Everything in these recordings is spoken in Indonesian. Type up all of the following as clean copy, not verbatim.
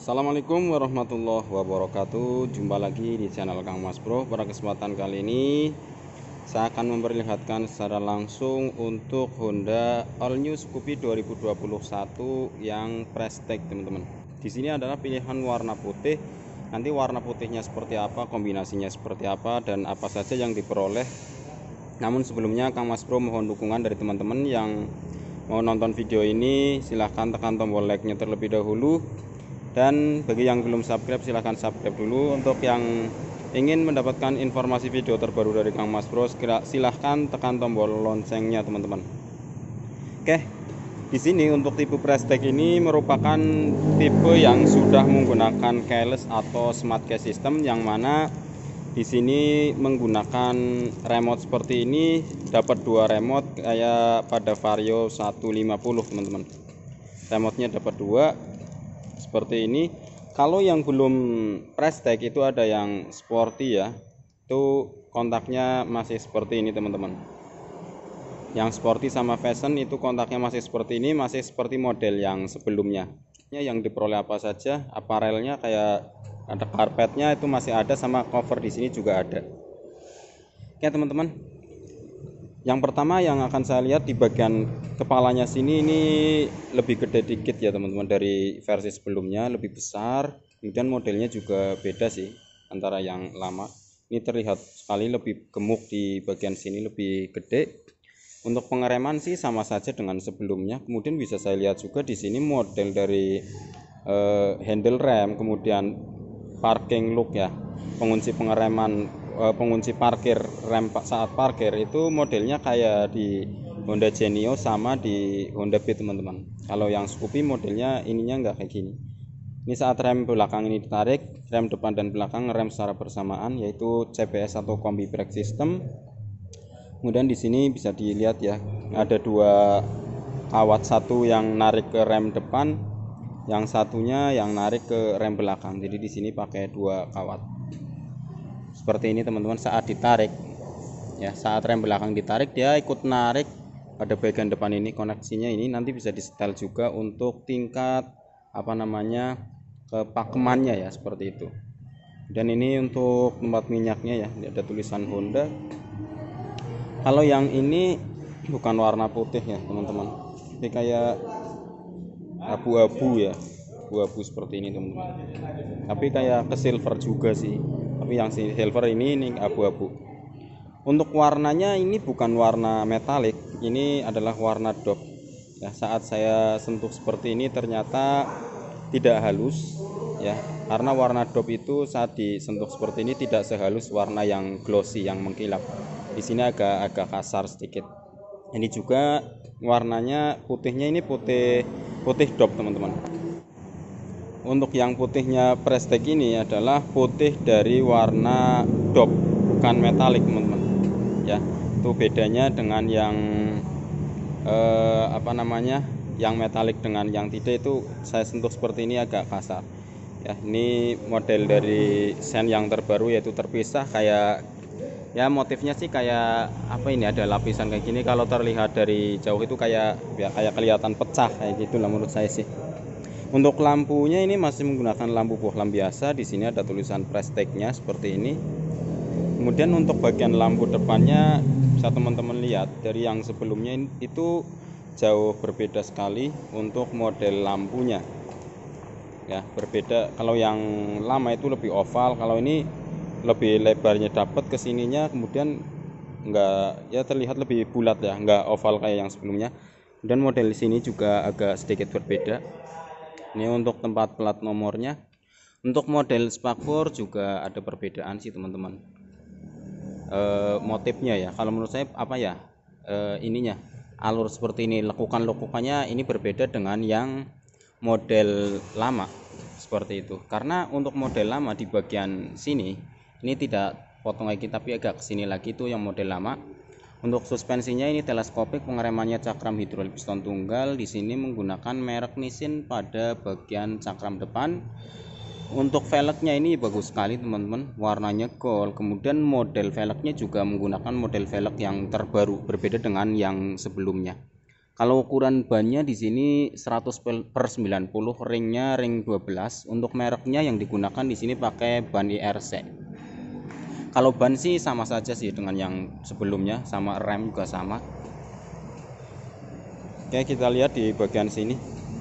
Assalamualaikum warahmatullahi wabarakatuh. Jumpa lagi di channel Kang Mas Bro. Pada kesempatan kali ini saya akan memperlihatkan secara langsung untuk Honda All New Scoopy 2021 yang Prestige, teman-teman. Di sini adalah pilihan warna putih. Nanti warna putihnya seperti apa, kombinasinya seperti apa, dan apa saja yang diperoleh. Namun sebelumnya Kang Mas Bro mohon dukungan dari teman-teman yang mau nonton video ini. Silahkan tekan tombol like-nya terlebih dahulu. Dan bagi yang belum subscribe, silahkan subscribe dulu. Untuk yang ingin mendapatkan informasi video terbaru dari Kang Mas Bro, silahkan tekan tombol loncengnya, teman-teman. Oke, di sini untuk tipe Prestige ini merupakan tipe yang sudah menggunakan keyless atau smart key system, yang mana di sini menggunakan remote seperti ini. Dapat dua remote kayak pada Vario 150, teman-teman. Remote-nya dapat dua seperti ini. Kalau yang belum Prestige itu ada yang sporty ya, itu kontaknya masih seperti ini, teman-teman. Yang sporty sama fashion itu kontaknya masih seperti ini, masih seperti model yang sebelumnya. Yang diperoleh apa saja, aparelnya kayak ada karpetnya itu masih ada, sama cover di sini juga ada. Oke, teman-teman. Yang pertama yang akan saya lihat di bagian kepalanya sini, ini lebih gede dikit ya, teman-teman, dari versi sebelumnya, lebih besar. Kemudian modelnya juga beda sih antara yang lama. Ini terlihat sekali lebih gemuk di bagian sini, lebih gede. Untuk pengereman sih sama saja dengan sebelumnya. Kemudian bisa saya lihat juga di sini model dari handle rem, kemudian parking look ya, pengunci pengereman, pengunci parkir, rem saat parkir itu modelnya kayak di Honda Genio sama di Honda Beat, teman-teman. Kalau yang Scoopy modelnya ininya enggak kayak gini. Ini saat rem belakang ini ditarik, rem depan dan belakang rem secara bersamaan, yaitu CBS atau Combi Brake System. Kemudian di sini bisa dilihat ya, ada dua kawat, satu yang narik ke rem depan, yang satunya yang narik ke rem belakang. Jadi di sini pakai dua kawat. Seperti ini, teman-teman, saat ditarik ya, saat rem belakang ditarik dia ikut narik pada bagian depan ini. Koneksinya ini nanti bisa disetel juga untuk tingkat kepakemannya ya, seperti itu. Dan ini untuk tempat minyaknya ya, ada tulisan Honda. Kalau yang ini bukan warna putih ya, teman-teman, ini kayak abu-abu ya, abu-abu seperti ini, teman-teman. Tapi kayak ke silver juga sih, tapi yang silver ini abu-abu. Untuk warnanya ini bukan warna metalik, ini adalah warna dop ya. Saat saya sentuh seperti ini ternyata tidak halus ya, karena warna dop itu saat disentuh seperti ini tidak sehalus warna yang glossy, yang mengkilap. Di sini agak kasar sedikit. Ini juga warnanya putihnya ini putih dop, teman-teman. Untuk yang putihnya Prestige ini adalah putih dari warna dop, bukan metalik, teman-teman ya. Itu bedanya dengan yang yang metalik dengan yang tidak. Itu saya sentuh seperti ini agak kasar ya. Ini model dari Sen yang terbaru, yaitu terpisah kayak ya, motifnya sih kayak apa, ini ada lapisan kayak gini. Kalau terlihat dari jauh itu kayak ya, kayak kelihatan pecah kayak gitulah menurut saya sih. Untuk lampunya ini masih menggunakan lampu bohlam biasa. Di sini ada tulisan Prestige-nya seperti ini. Kemudian untuk bagian lampu depannya bisa teman-teman lihat dari yang sebelumnya itu jauh berbeda sekali untuk model lampunya ya, berbeda. Kalau yang lama itu lebih oval, kalau ini lebih lebarnya dapat ke sininya, kemudian enggak ya, terlihat lebih bulat ya, enggak oval kayak yang sebelumnya. Dan model di sini juga agak sedikit berbeda. Ini untuk tempat plat nomornya. Untuk model spakbor juga ada perbedaan sih, teman-teman. Motifnya ya, kalau menurut saya ininya alur seperti ini, lekukannya ini berbeda dengan yang model lama seperti itu. Karena untuk model lama di bagian sini ini tidak potong lagi, tapi agak kesini lagi, itu yang model lama. Untuk suspensinya ini teleskopik, pengeremannya cakram hidrolik piston tunggal. Di sini menggunakan merek Nissin pada bagian cakram depan. Untuk velgnya ini bagus sekali, teman-teman, warnanya gold. Kemudian model velgnya juga menggunakan model velg yang terbaru, berbeda dengan yang sebelumnya. Kalau ukuran bannya di sini 100/90, ringnya ring 12. Untuk mereknya yang digunakan di sini pakai ban IRC. Kalau ban sih sama saja sih dengan yang sebelumnya, sama rem juga sama. Oke, kita lihat di bagian sini.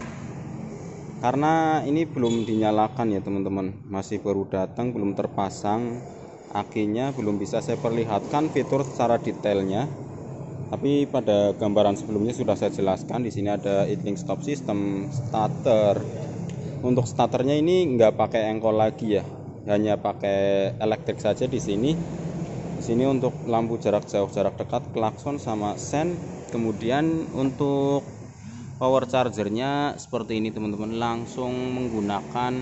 Karena ini belum dinyalakan ya teman-teman, masih baru datang, belum terpasang akinya, belum bisa saya perlihatkan fitur secara detailnya. Tapi pada gambaran sebelumnya sudah saya jelaskan. Di sini ada idling stop system, starter. Untuk starternya ini nggak pakai engkol lagi ya, hanya pakai elektrik saja di sini. Di sini untuk lampu jarak jauh, jarak dekat, klakson sama sen. Kemudian untuk power chargernya seperti ini teman-teman, langsung menggunakan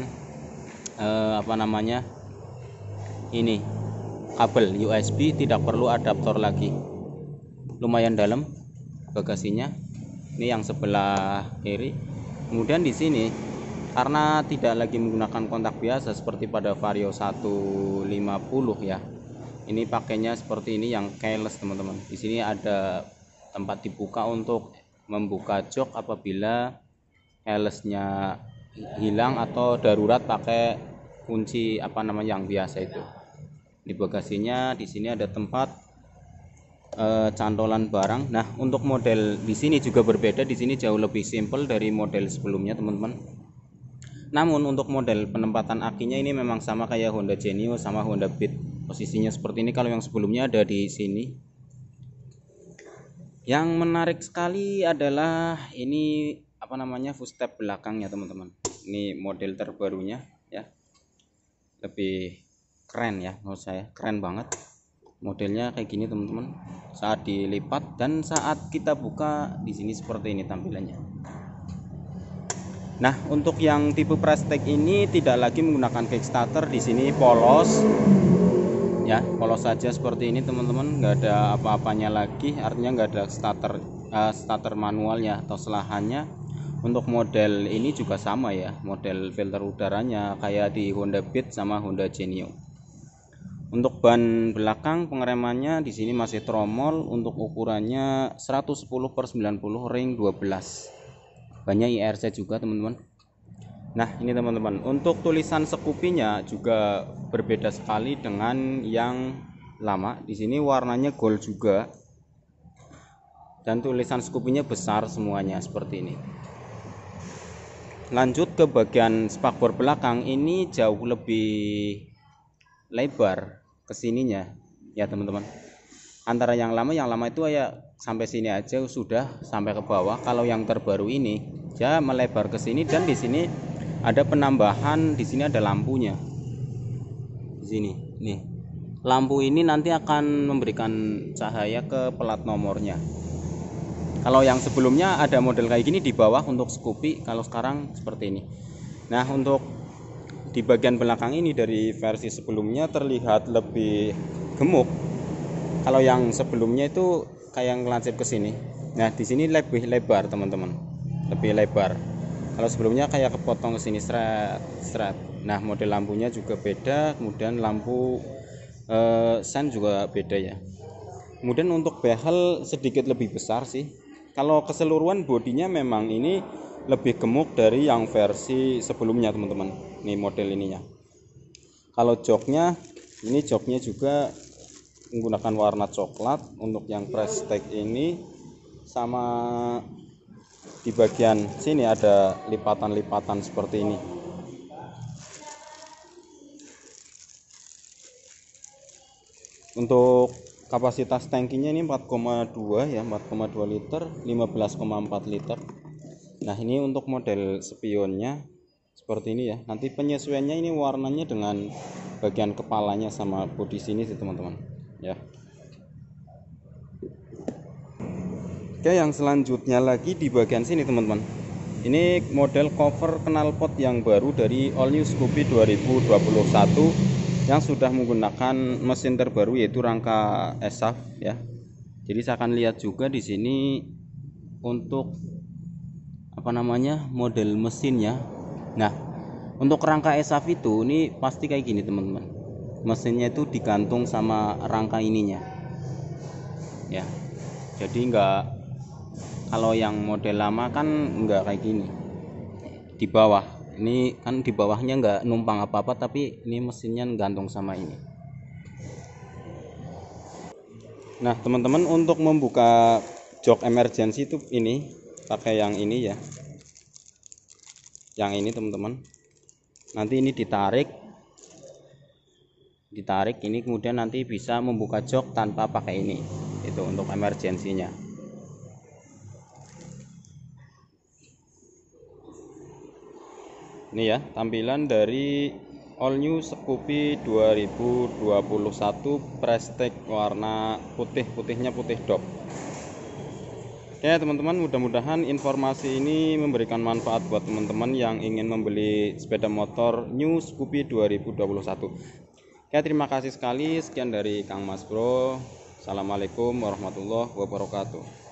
ini kabel USB, tidak perlu adaptor lagi. Lumayan dalam bagasinya. Ini yang sebelah kiri. Kemudian di sini karena tidak lagi menggunakan kontak biasa seperti pada Vario 150 ya. Ini pakainya seperti ini yang keyless teman-teman. Di sini ada tempat dibuka untuk membuka jok apabila keylessnya hilang atau darurat pakai kunci yang biasa itu. Di bagasinya di sini ada tempat cantolan barang. Nah, untuk model di sini juga berbeda. Di sini jauh lebih simple dari model sebelumnya, teman-teman. Namun untuk model penempatan akinya ini memang sama kayak Honda Genio sama Honda Beat. Posisinya seperti ini. Kalau yang sebelumnya ada di sini. Yang menarik sekali adalah ini footstep belakangnya, teman-teman. Ini model terbarunya ya. Lebih keren ya menurut saya, keren banget. Modelnya kayak gini teman-teman, saat dilipat dan saat kita buka di sini seperti ini tampilannya. Nah, untuk yang tipe Prestige ini tidak lagi menggunakan kickstarter. Di sini polos ya, polos saja seperti ini teman-teman, nggak ada apa-apanya lagi, artinya nggak ada starter manualnya atau selahannya. Untuk model ini juga sama ya, model filter udaranya kayak di Honda Beat sama Honda Genio. Untuk ban belakang pengeremannya di sini masih tromol. Untuk ukurannya 110/90 ring 12. Bannya IRC juga teman-teman. Nah, ini teman-teman, untuk tulisan Scoopy-nya juga berbeda sekali dengan yang lama. Di sini warnanya gold juga. Dan tulisan Scoopy-nya besar semuanya seperti ini. Lanjut ke bagian spakbor belakang, ini jauh lebih lebar kesininya ya teman-teman. Antara yang lama itu ya sampai sini aja sudah sampai ke bawah. Kalau yang terbaru ini ya melebar ke sini, dan di sini ada penambahan. Di sini ada lampunya. Di sini nih, lampu ini nanti akan memberikan cahaya ke plat nomornya. Kalau yang sebelumnya ada model kayak gini di bawah untuk Scoopy, kalau sekarang seperti ini. Nah, untuk di bagian belakang ini dari versi sebelumnya terlihat lebih gemuk. Kalau yang sebelumnya itu kayak ngelancip ke sini. Nah, di sini lebih lebar, teman-teman. Lebih lebar. Kalau sebelumnya kayak kepotong ke sini seret. Nah, model lampunya juga beda, kemudian lampu sen juga beda ya. Kemudian untuk behel sedikit lebih besar sih. Kalau keseluruhan bodinya memang ini lebih gemuk dari yang versi sebelumnya, teman-teman. Ini model ininya. Kalau joknya, ini joknya juga menggunakan warna coklat. Untuk yang Prestige ini sama di bagian sini ada lipatan-lipatan seperti ini. Untuk kapasitas tangkinya ini 4,2 ya, 4,2 liter, 15,4 liter. Nah, ini untuk model spionnya seperti ini ya. Nanti penyesuaiannya ini warnanya dengan bagian kepalanya sama bodi sini sih teman-teman ya. Oke, yang selanjutnya lagi di bagian sini teman-teman, ini model cover knalpot yang baru dari All New Scoopy 2021 yang sudah menggunakan mesin terbaru yaitu rangka ESAF ya. Jadi saya akan lihat juga di sini untuk model mesinnya. Nah, untuk rangka ESAF itu ini pasti kayak gini teman-teman. Mesinnya itu digantung sama rangka ininya. Ya. Jadi Kalau yang model lama kan enggak kayak gini. Di bawah. Ini kan di bawahnya enggak numpang apa-apa, tapi ini mesinnya gantung sama ini. Nah, teman-teman, untuk membuka jok emergency itu ini pakai yang ini ya. Yang ini, teman-teman. Nanti ini ditarik ini, kemudian nanti bisa membuka jok tanpa pakai ini. Itu untuk emergensinya. Ini ya tampilan dari all new Scoopy 2021 Prestige warna putihnya putih dop. Oke teman-teman, mudah-mudahan informasi ini memberikan manfaat buat teman-teman yang ingin membeli sepeda motor new Scoopy 2021. Oke, terima kasih sekali. Sekian dari Kang Mas Bro. Assalamualaikum warahmatullahi wabarakatuh.